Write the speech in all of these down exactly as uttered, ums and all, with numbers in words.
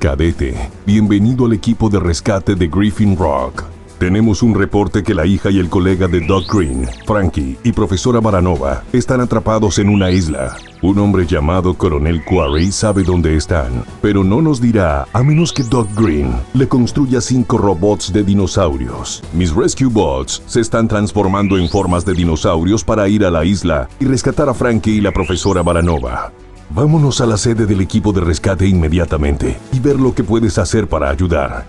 Cadete, bienvenido al equipo de rescate de Griffin Rock. Tenemos un reporte que la hija y el colega de Doc Green, Frankie y profesora Baranova están atrapados en una isla. Un hombre llamado Coronel Quarry sabe dónde están, pero no nos dirá a menos que Doc Green le construya cinco robots de dinosaurios. Mis Rescue Bots se están transformando en formas de dinosaurios para ir a la isla y rescatar a Frankie y la profesora Baranova. Vámonos a la sede del equipo de rescate inmediatamente y ver lo que puedes hacer para ayudar.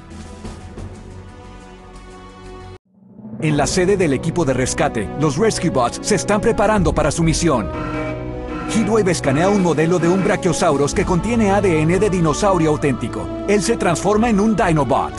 En la sede del equipo de rescate, los Rescue Bots se están preparando para su misión. Heatwave escanea un modelo de un Brachiosaurus que contiene A D N de dinosaurio auténtico. Él se transforma en un Dinobot.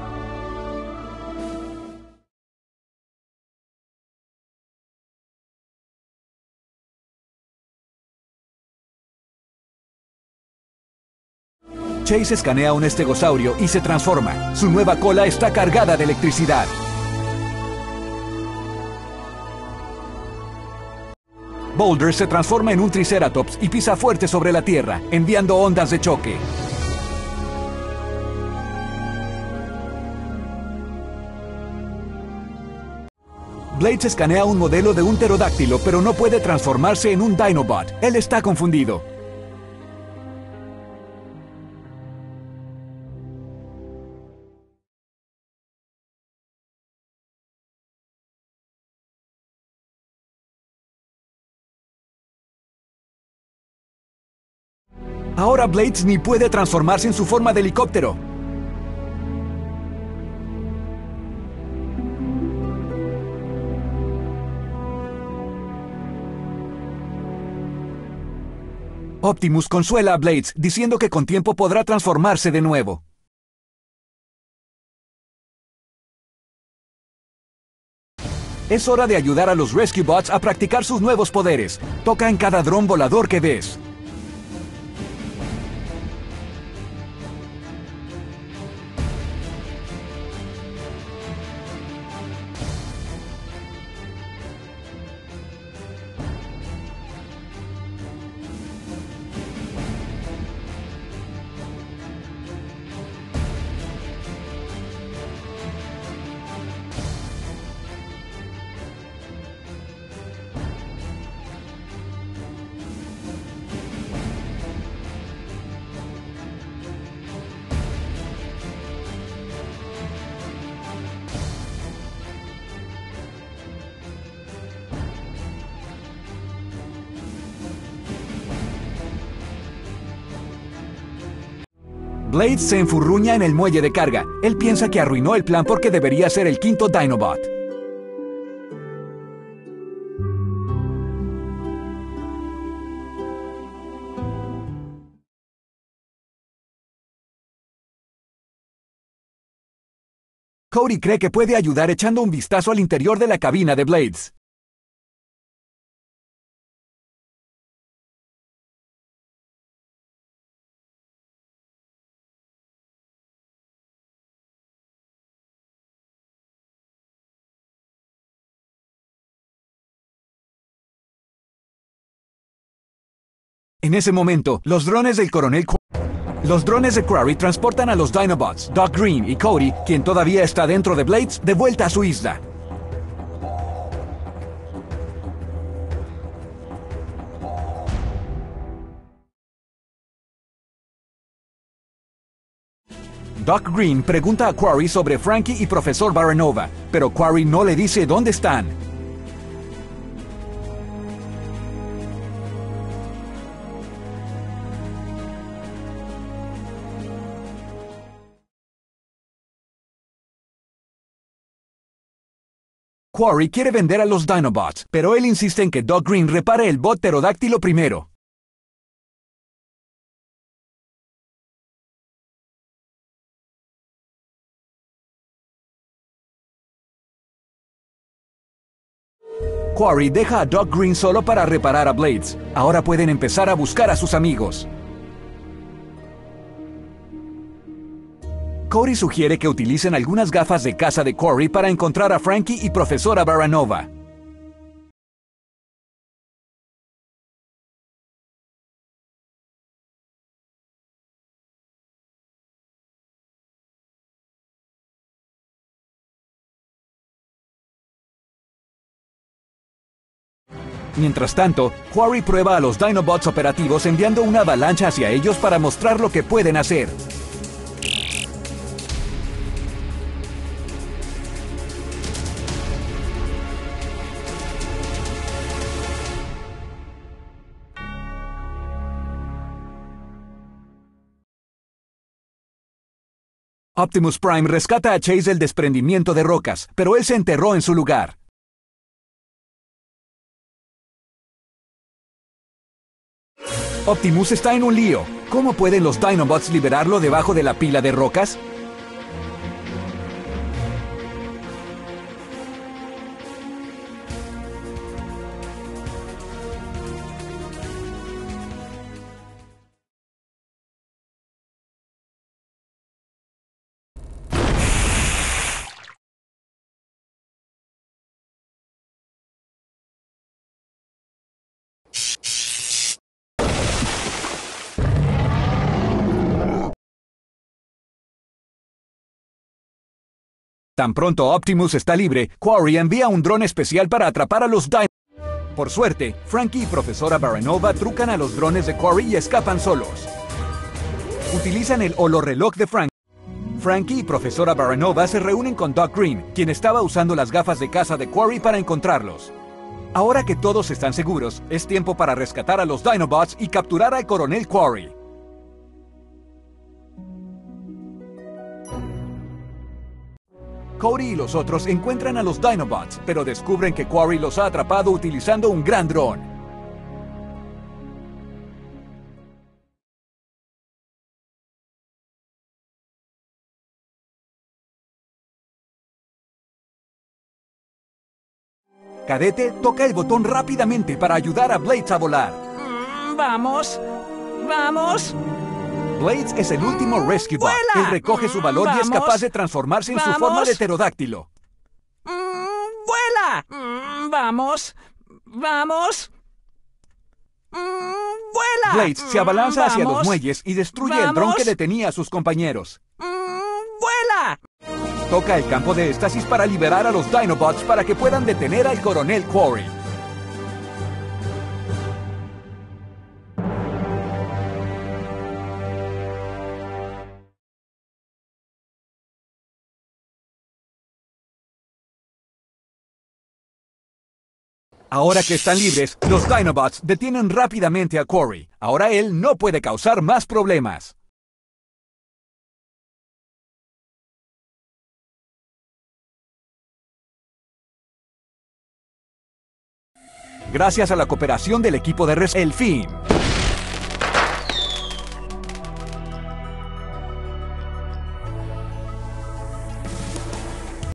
Chase escanea un estegosaurio y se transforma. Su nueva cola está cargada de electricidad. Boulder se transforma en un Triceratops y pisa fuerte sobre la tierra, enviando ondas de choque. Blades escanea un modelo de un pterodáctilo, pero no puede transformarse en un Dinobot. Él está confundido. Ahora Blades ni puede transformarse en su forma de helicóptero. Optimus consuela a Blades, diciendo que con tiempo podrá transformarse de nuevo. Es hora de ayudar a los Rescue Bots a practicar sus nuevos poderes. Toca en cada dron volador que ves. Blades se enfurruña en el muelle de carga. Él piensa que arruinó el plan porque debería ser el quinto Dinobot. Cody cree que puede ayudar echando un vistazo al interior de la cabina de Blades. En ese momento, los drones del coronel Qu- Los drones de Quarry transportan a los Dinobots, Doc Green y Cody, quien todavía está dentro de Blades, de vuelta a su isla. Doc Green pregunta a Quarry sobre Frankie y profesor Baranova, pero Quarry no le dice dónde están. Quarry quiere vender a los Dinobots, pero él insiste en que Doc Green repare el bot pterodáctilo primero. Quarry deja a Doc Green solo para reparar a Blades. Ahora pueden empezar a buscar a sus amigos. Cody sugiere que utilicen algunas gafas de caza de Quarry para encontrar a Frankie y profesora Baranova. Mientras tanto, Quarry prueba a los Dinobots operativos enviando una avalancha hacia ellos para mostrar lo que pueden hacer. Optimus Prime rescata a Chase del desprendimiento de rocas, pero él se enterró en su lugar. Optimus está en un lío. ¿Cómo pueden los Dinobots liberarlo debajo de la pila de rocas? Tan pronto Optimus está libre, Quarry envía un dron especial para atrapar a los Dinobots. Por suerte, Frankie y Profesora Baranova trucan a los drones de Quarry y escapan solos. Utilizan el holorreloj de Frankie. Frankie y Profesora Baranova se reúnen con Doc Green, quien estaba usando las gafas de caza de Quarry para encontrarlos. Ahora que todos están seguros, es tiempo para rescatar a los Dinobots y capturar al Coronel Quarry. Cody y los otros encuentran a los Dinobots, pero descubren que Quarry los ha atrapado utilizando un gran dron. Cadete toca el botón rápidamente para ayudar a Blades a volar. Mm, vamos, vamos. Blades es el último Rescue Bot. ¡Vuela! Él recoge su valor y es ¡Vamos! capaz de transformarse en su ¡Vamos! forma de pterodáctilo. Mm, ¡Vuela! Mm, vamos, vamos. Mm, ¡Vuela! Blades se abalanza Mm, hacia los vamos. muelles y destruye el dron ¡Vamos! que detenía a sus compañeros. Mm, ¡Vuela! Toca el campo de éxtasis para liberar a los Dinobots para que puedan detener al Coronel Quarry. Ahora que están libres, los Dinobots detienen rápidamente a Quarry. Ahora él no puede causar más problemas. Gracias a la cooperación del equipo de Res, el fin.